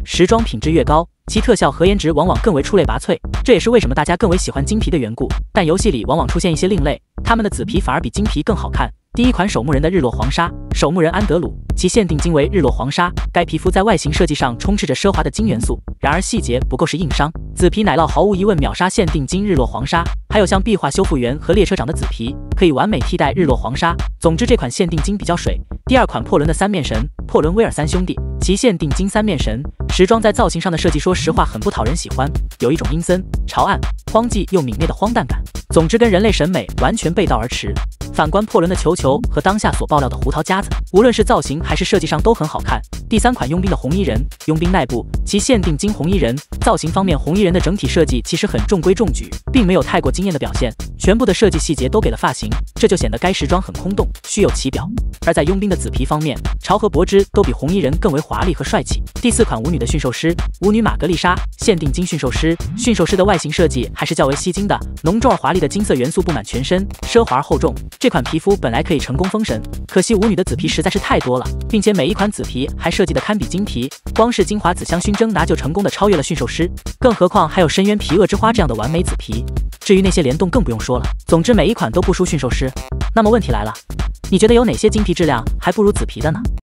时装品质越高，其特效和颜值往往更为出类拔萃，这也是为什么大家更为喜欢金皮的缘故。但游戏里往往出现一些另类，他们的紫皮反而比金皮更好看。第一款守墓人的日落黄沙，守墓人安德鲁，其限定金为日落黄沙。该皮肤在外形设计上充斥着奢华的金元素，然而细节不够是硬伤。紫皮奶酪毫无疑问秒杀限定金日落黄沙，还有像壁画修复员和列车长的紫皮，可以完美替代日落黄沙。总之，这款限定金比较水。第二款破仑的三面神，破仑威尔三兄弟，其限定金三面神时装在造型上的设计，说实话很不讨人喜欢，有一种阴森、潮暗、荒寂又泯灭的荒诞感。总之，跟人类审美完全背道而驰。反观破仑的球球和当下所爆料的胡桃夹子，无论是造型还是设计上都很好看。第三款佣兵的红衣人，佣兵奈布，其限定金红衣人。造型方面，红衣人的整体设计其实很中规中矩，并没有太过惊艳的表现，全部的设计细节都给了发型，这就显得该时装很空洞，虚有其表。而在佣兵的紫皮方面，潮和柏芝都比红衣人更为华丽和帅气。第四款舞女的驯兽师，舞女玛格丽莎，限定金驯兽师。驯兽师的外形设计还是较为吸睛的，浓重而华丽的金色元素布满全身，奢华而厚重。这款皮肤本来可以成功封神，可惜舞女的紫皮实在是太多了，并且每一款紫皮还设计的堪比金皮，光是精华紫香薰蒸拿就成功的超越了驯兽师，更何况还有深渊皮恶之花这样的完美紫皮。至于那些联动更不用说了，总之每一款都不输驯兽师。那么问题来了，你觉得有哪些金皮质量还不如紫皮的呢？